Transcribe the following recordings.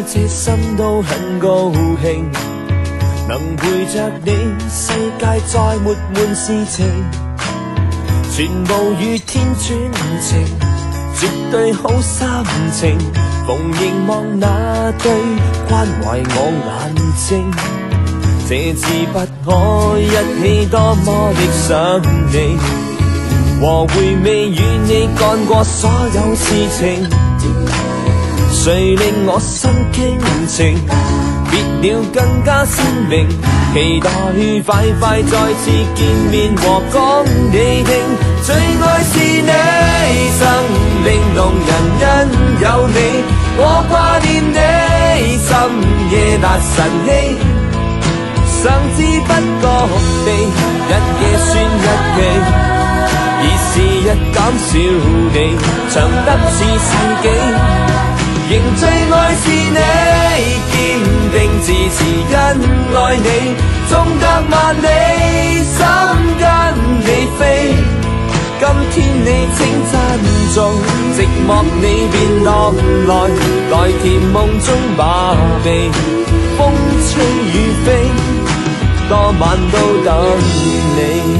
这心都很高兴，能陪着你，世界再没闷事情，全部与天转情，绝对好心情。逢凝望那對關懷我眼睛，這次不可一起，多麼的想你，和回味與你幹過所有事情，誰令我心傾情，別了更加鮮明，期待快快再次見面和講你聽，最愛是你，生命動人因有你，我掛念你，深夜達晨曦，想知不覺地，一夜算一期，而時日減少你，長得似世紀，仍最愛是你，堅定自持因愛你，縱隔萬里，心跟你飛。今天你請珍重，寂寞你便落來，來甜夢中把臂，風吹雨飛，多晚都等你。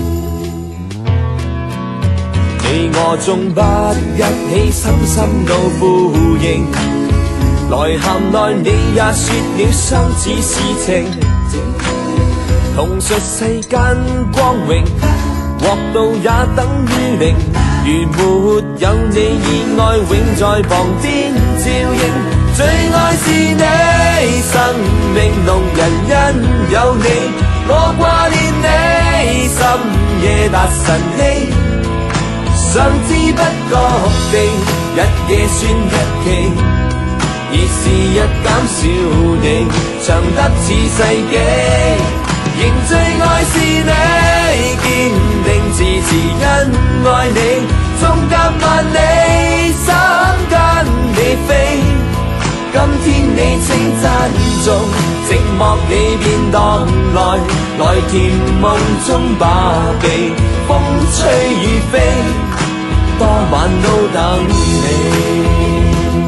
你我縱不一起，深深都呼應，來含來你也說了相似事情，同述世間光榮，獲到也等於零，如沒有你意外永在旁邊照應，最愛是你，生命動人因有你，我掛念你，深夜達晨曦，想知不覺地，一夜算一期，而時日減少你，長得似世紀，仍最愛是你，堅定自持因愛你，縱隔萬里，心跟你飛。今天你請珍重，寂寞你便蕩來，來甜夢中把臂，風吹雨飛，多晚都等你。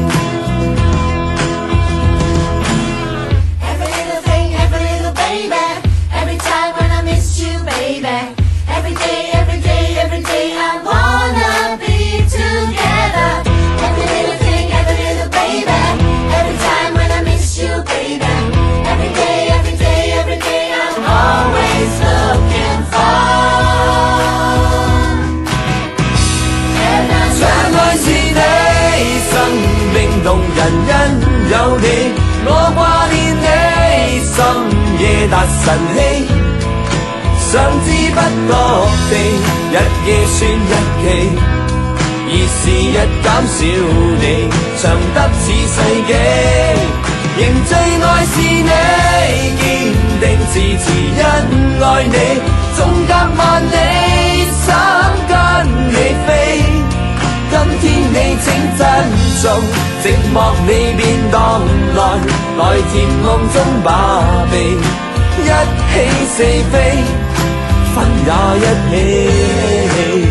動人因有你，我掛念你，深夜達晨曦，想知不覺地，一夜算一期，而時日減少你，長得似世紀，仍最愛是你，堅定自持因愛你，縱隔萬里，心跟你飛。今天你請珍重，寂寞你便蕩來，來甜夢中把臂，一起四飛，分也一起。